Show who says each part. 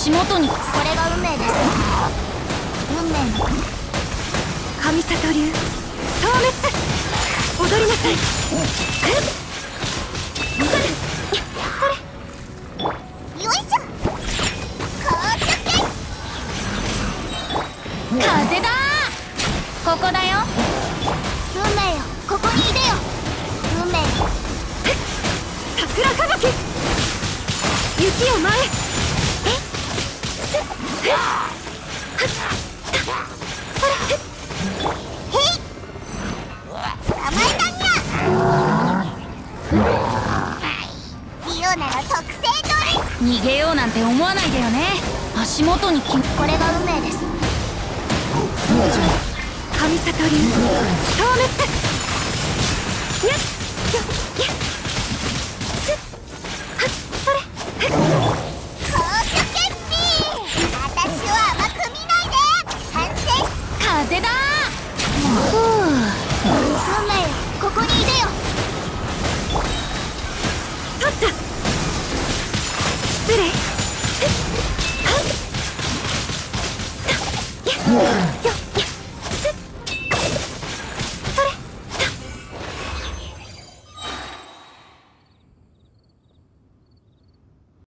Speaker 1: 足元に。これが運命です。運命の
Speaker 2: 神里流消滅。踊りなさい。
Speaker 1: よいしょ。風だー。ここだよ。運命よ、ここにいでよ。運命よ。
Speaker 2: 桜吹雪。雪を前へ。
Speaker 1: 捕まえたにゃ。リオナの特製ドリ。逃げようなんて思わないでよね。足元にこれが運命です。
Speaker 2: 神里流消滅。にゃっよっやっすっはっそれ
Speaker 1: 高所決起。私を甘く見ないで。反省。風だー。運命よ、ここにいでよ。
Speaker 2: 取った。失礼。はっよっ